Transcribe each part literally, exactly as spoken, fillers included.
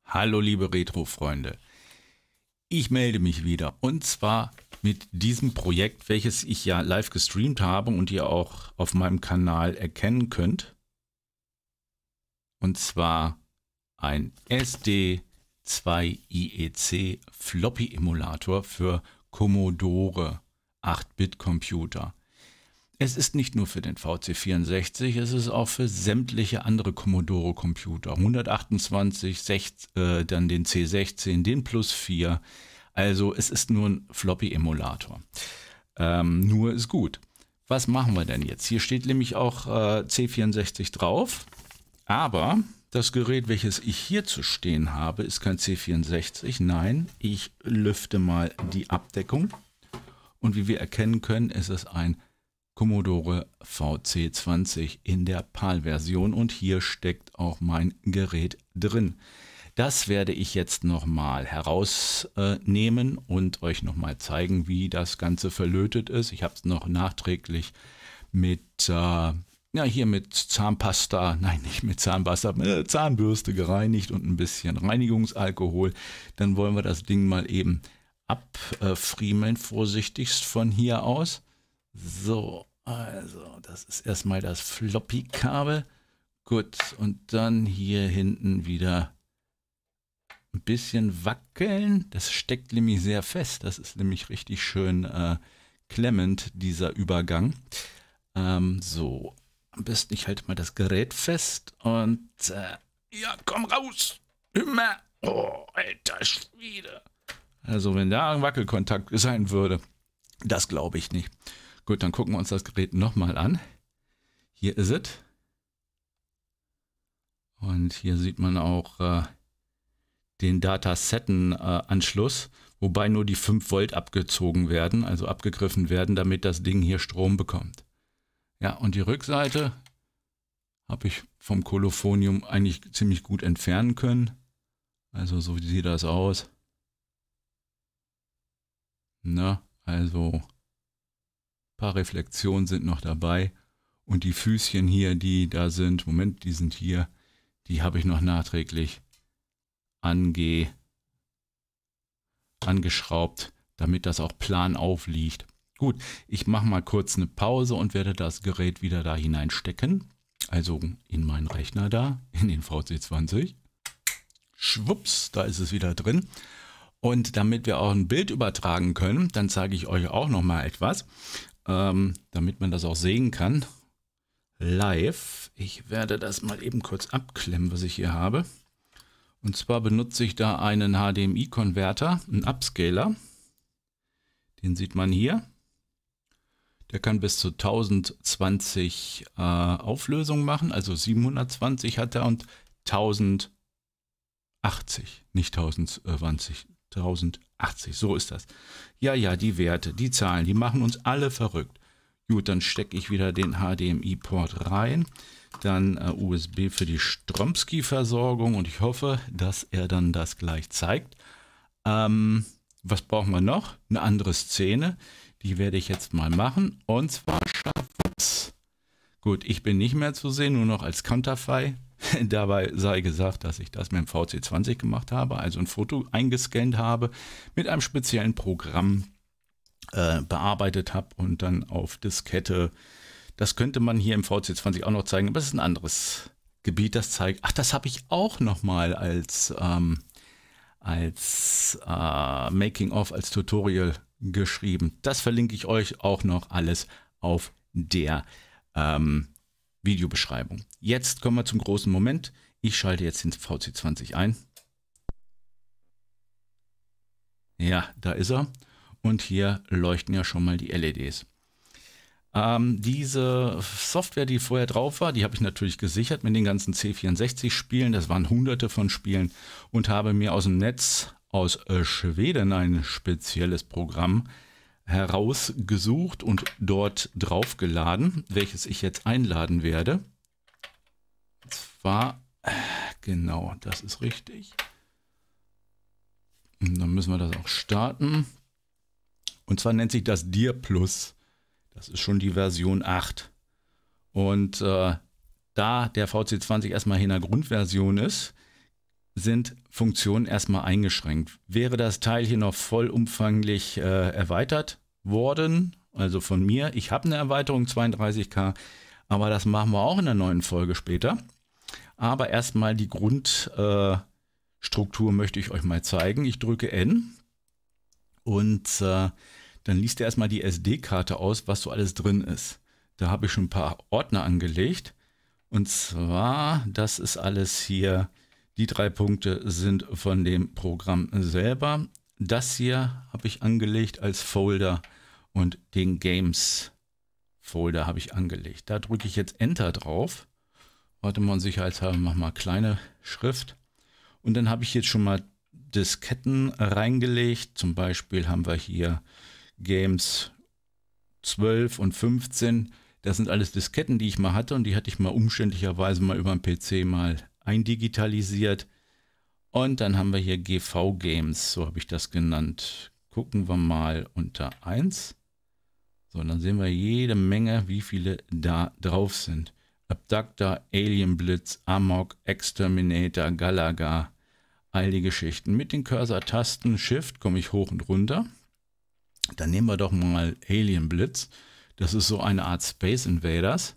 Hallo liebe Retro-Freunde, ich melde mich wieder und zwar mit diesem Projekt, welches ich ja live gestreamt habe und ihr auch auf meinem Kanal erkennen könnt. Und zwar ein S D zwei I E C Floppy Emulator für Commodore acht Bit Computer. Es ist nicht nur für den V C vierundsechzig, es ist auch für sämtliche andere Commodore Computer. hundertachtundzwanzig, sechzig, äh, dann den C sechzehn, den Plus vier. Also es ist nur ein Floppy Emulator. Ähm, nur ist gut. Was machen wir denn jetzt? Hier steht nämlich auch äh, C vierundsechzig drauf. Aber das Gerät, welches ich hier zu stehen habe, ist kein C vierundsechzig. Nein, ich lüfte mal die Abdeckung. Und wie wir erkennen können, ist es ein Commodore V C zwanzig in der PAL-Version und hier steckt auch mein Gerät drin. Das werde ich jetzt nochmal herausnehmen und euch nochmal zeigen, wie das Ganze verlötet ist. Ich habe es noch nachträglich mit, äh, ja, hier mit Zahnpasta, nein, nicht mit Zahnpasta, mit Zahnbürste gereinigt und ein bisschen Reinigungsalkohol. Dann wollen wir das Ding mal eben abfriemeln, vorsichtigst von hier aus. So, also das ist erstmal das Floppy-Kabel. Gut, und dann hier hinten wieder ein bisschen wackeln. Das steckt nämlich sehr fest. Das ist nämlich richtig schön äh, klemmend, dieser Übergang. Ähm, so, am besten ich halte mal das Gerät fest und äh, ja, komm raus. Immer. Oh, alter Schwede. Also wenn da ein Wackelkontakt sein würde, das glaube ich nicht. Gut, dann gucken wir uns das Gerät nochmal an. Hier ist es. Und hier sieht man auch äh, den Datasetten-Anschluss, wobei nur die fünf Volt abgezogen werden, also abgegriffen werden, damit das Ding hier Strom bekommt. Ja, und die Rückseite habe ich vom Kolophonium eigentlich ziemlich gut entfernen können. Also so sieht das aus. Na, also paar Reflexionen sind noch dabei und die Füßchen hier, die da sind, Moment, die sind hier, die habe ich noch nachträglich ange, angeschraubt, damit das auch plan aufliegt. Gut, ich mache mal kurz eine Pause und werde das Gerät wieder da hineinstecken, also in meinen Rechner da, in den V C zwanzig. Schwupps, da ist es wieder drin. Und damit wir auch ein Bild übertragen können, dann zeige ich euch auch noch mal etwas. Ähm, damit man das auch sehen kann, live. Ich werde das mal eben kurz abklemmen, was ich hier habe. Und zwar benutze ich da einen H D M I-Konverter, einen Upscaler. Den sieht man hier. Der kann bis zu tausendzwanzig äh, Auflösung machen, also siebenhundertzwanzig hat er und tausendachtzig, nicht tausendzwanzig. tausendachtzig, so ist das. Ja, ja, die Werte, die Zahlen, die machen uns alle verrückt. Gut, dann stecke ich wieder den H D M I-Port rein, dann äh, U S B für die Stromsky-Versorgung und ich hoffe, dass er dann das gleich zeigt. Ähm, was brauchen wir noch? Eine andere Szene, die werde ich jetzt mal machen und zwar Schafwuchs. Gut, ich bin nicht mehr zu sehen, nur noch als Counterfei. Dabei sei gesagt, dass ich das mit dem V C zwanzig gemacht habe, also ein Foto eingescannt habe, mit einem speziellen Programm äh, bearbeitet habe und dann auf Diskette. Das könnte man hier im V C zwanzig auch noch zeigen, aber es ist ein anderes Gebiet, das zeigt. Ach, das habe ich auch nochmal als, ähm, als äh, Making-of, als Tutorial geschrieben. Das verlinke ich euch auch noch alles auf der ähm, Videobeschreibung. Jetzt kommen wir zum großen Moment. Ich schalte jetzt den V C zwanzig ein. Ja, da ist er. Und hier leuchten ja schon mal die L E Ds. Ähm, diese Software, die vorher drauf war, die habe ich natürlich gesichert mit den ganzen C vierundsechzig Spielen. Das waren hunderte von Spielen und habe mir aus dem Netz aus äh, Schweden ein spezielles Programm herausgesucht und dort draufgeladen, welches ich jetzt einladen werde. Und zwar, genau, das ist richtig. Und dann müssen wir das auch starten. Und zwar nennt sich das Dir Plus. Das ist schon die Version acht. Und äh, da der V C zwanzig erstmal hier in der Grundversion ist, sind Funktionen erstmal eingeschränkt. Wäre das Teil hier noch vollumfänglich äh, erweitert worden, also von mir, ich habe eine Erweiterung zweiunddreißig K, aber das machen wir auch in der neuen Folge später. Aber erstmal die Grundstruktur äh, möchte ich euch mal zeigen. Ich drücke N und äh, dann liest er erstmal die S D-Karte aus, was so alles drin ist. Da habe ich schon ein paar Ordner angelegt. Und zwar, das ist alles hier, die drei Punkte sind von dem Programm selber. Das hier habe ich angelegt als Folder und den Games-Folder habe ich angelegt. Da drücke ich jetzt Enter drauf. Warte mal, sicherheitshalber, mach mal kleine Schrift. Und dann habe ich jetzt schon mal Disketten reingelegt. Zum Beispiel haben wir hier Games zwölf und fünfzehn. Das sind alles Disketten, die ich mal hatte und die hatte ich mal umständlicherweise mal über den P C mal eindigitalisiert. Und dann haben wir hier G V-Games, so habe ich das genannt. Gucken wir mal unter eins. So, dann sehen wir jede Menge, wie viele da drauf sind. Abductor, Alien Blitz, Amok, Exterminator, Galaga, all die Geschichten. Mit den Cursor-Tasten Shift komme ich hoch und runter. Dann nehmen wir doch mal Alien Blitz. Das ist so eine Art Space Invaders.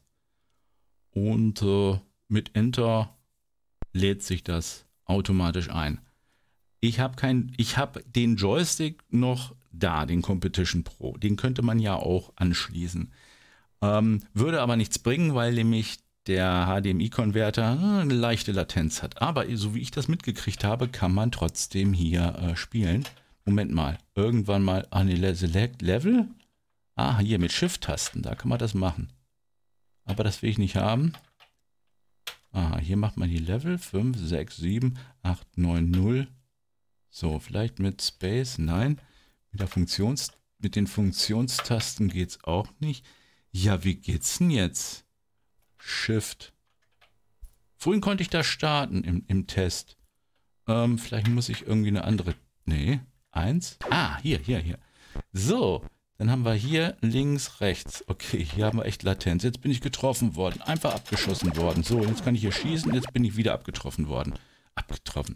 Und äh, mit Enter lädt sich das automatisch ein. Ich habe kein, ich habe den Joystick noch da, den Competition Pro. Den könnte man ja auch anschließen. Ähm, würde aber nichts bringen, weil nämlich der H D M I-Konverter eine leichte Latenz hat. Aber so wie ich das mitgekriegt habe, kann man trotzdem hier äh, spielen. Moment mal, irgendwann mal, ah ne, Select Level? Ah, hier mit Shift-Tasten, da kann man das machen. Aber das will ich nicht haben. Aha, hier macht man die Level fünf, sechs, sieben, acht, neun, null. So, vielleicht mit Space, nein. Mit, der Funktions, mit den Funktionstasten geht es auch nicht. Ja, wie geht's denn jetzt? Shift. Vorhin konnte ich da starten im, im Test. Ähm, vielleicht muss ich irgendwie eine andere... Nee, eins. Ah, hier, hier, hier. So, dann haben wir hier links, rechts. Okay, hier haben wir echt Latenz. Jetzt bin ich getroffen worden. Einfach abgeschossen worden. So, jetzt kann ich hier schießen. Jetzt bin ich wieder abgetroffen worden. Abgetroffen.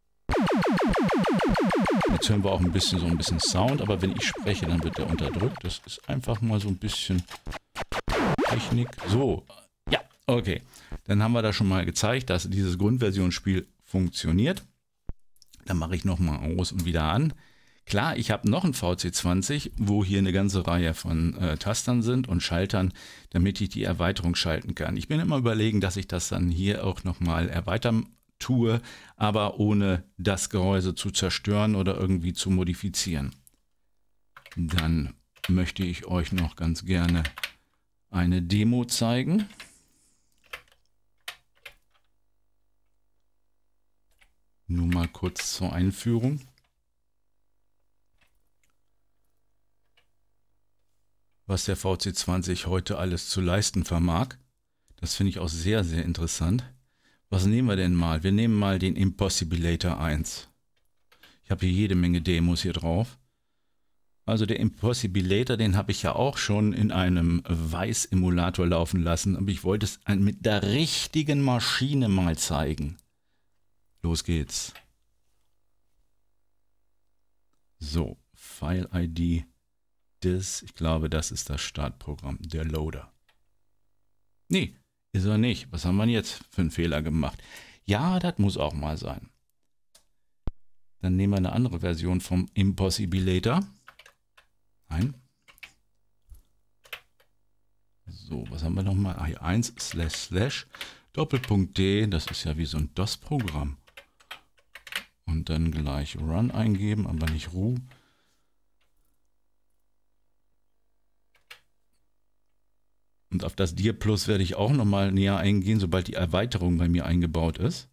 Jetzt hören wir auch ein bisschen so ein bisschen Sound. Aber wenn ich spreche, dann wird der unterdrückt. Das ist einfach mal so ein bisschen Technik. So, ja, okay. Dann haben wir da schon mal gezeigt, dass dieses Grundversionsspiel funktioniert. Dann mache ich nochmal aus und wieder an. Klar, ich habe noch ein V C zwanzig, wo hier eine ganze Reihe von äh, Tastern sind und Schaltern, damit ich die Erweiterung schalten kann. Ich bin immer überlegen, dass ich das dann hier auch nochmal erweitern tue, aber ohne das Gehäuse zu zerstören oder irgendwie zu modifizieren. Dann möchte ich euch noch ganz gerne eine Demo zeigen. Nur mal kurz zur Einführung. Was der V C zwanzig heute alles zu leisten vermag. Das finde ich auch sehr, sehr interessant. Was nehmen wir denn mal? Wir nehmen mal den Impossibilator eins. Ich habe hier jede Menge Demos hier drauf. Also der Impossibilator, den habe ich ja auch schon in einem Weiß-Emulator laufen lassen. Aber ich wollte es mit der richtigen Maschine mal zeigen. Los geht's. So, File-I D. Das, ich glaube, das ist das Startprogramm, der Loader. Nee, ist er nicht. Was haben wir jetzt für einen Fehler gemacht? Ja, das muss auch mal sein. Dann nehmen wir eine andere Version vom Impossibilator. Nein. So, was haben wir nochmal? Ah, hier eins slash slash Doppelpunkt D. Das ist ja wie so ein DOS-Programm. Und dann gleich Run eingeben, aber nicht Ru. Und auf das Dir Plus werde ich auch nochmal näher eingehen, sobald die Erweiterung bei mir eingebaut ist.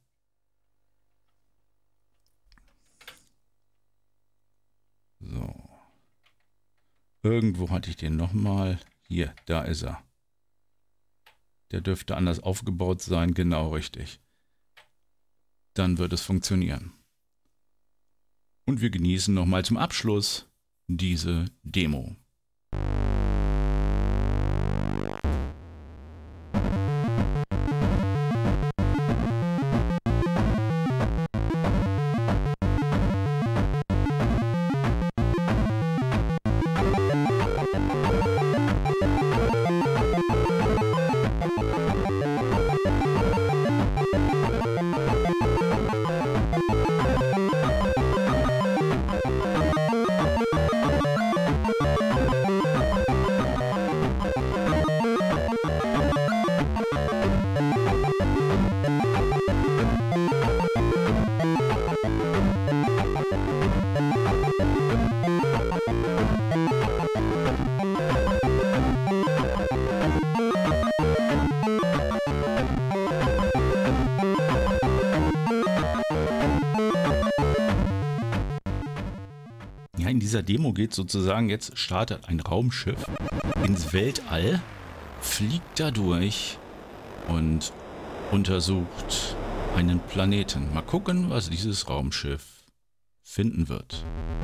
So. Irgendwo hatte ich den nochmal. Hier, da ist er. Der dürfte anders aufgebaut sein, genau richtig. Dann wird es funktionieren. Und wir genießen nochmal zum Abschluss diese Demo. dieser Demo geht sozusagen, jetzt startet ein Raumschiff ins Weltall, fliegt da durch und untersucht einen Planeten. Mal gucken, was dieses Raumschiff finden wird.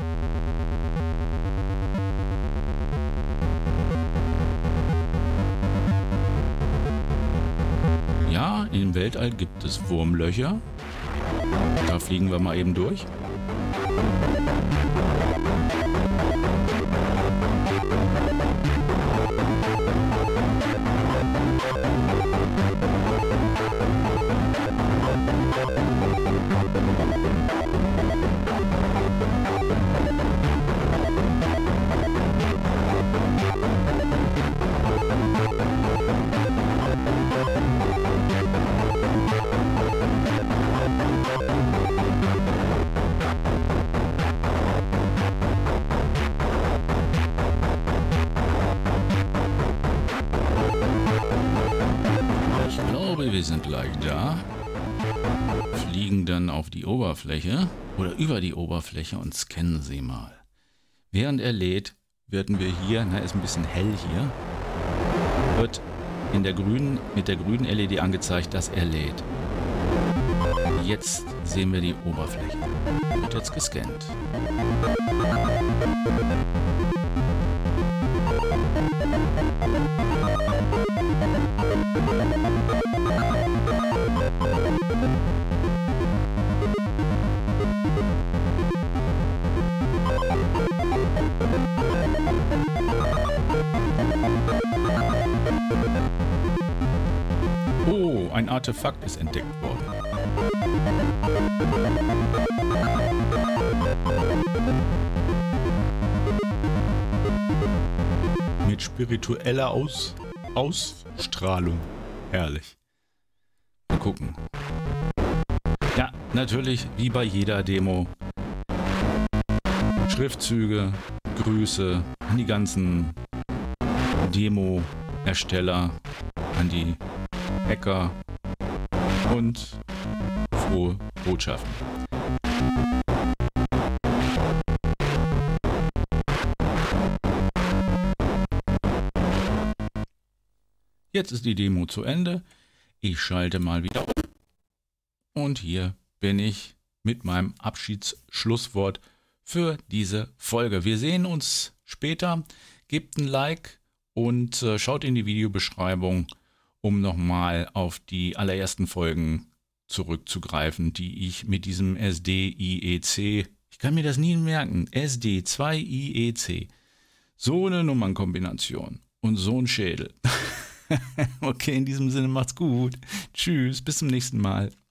Ja, im Weltall gibt es Wurmlöcher. Da fliegen wir mal eben durch. Wir sind gleich da, fliegen dann auf die Oberfläche oder über die Oberfläche und scannen sie mal. Während er lädt, werden wir hier, na ist ein bisschen hell hier, wird in der grünen, mit der grünen L E D angezeigt, dass er lädt. Jetzt sehen wir die Oberfläche. Wird jetzt gescannt. Oh, ein Artefakt ist entdeckt worden. Mit spiritueller Aus Ausstrahlung. Herrlich. Mal gucken. Ja, natürlich, wie bei jeder Demo. Schriftzüge, Grüße an die ganzen Demo-Ersteller, an die Hacker und frohe Botschaften. Jetzt ist die Demo zu Ende. Ich schalte mal wieder um. Und hier bin ich mit meinem Abschiedsschlusswort für diese Folge. Wir sehen uns später. Gebt ein Like und äh, schaut in die Videobeschreibung, um nochmal auf die allerersten Folgen zurückzugreifen, die ich mit diesem S D I E C, ich kann mir das nie merken, S D zwei I E C, so eine Nummernkombination und so ein Schädel. Okay, in diesem Sinne macht's gut. Tschüss, bis zum nächsten Mal.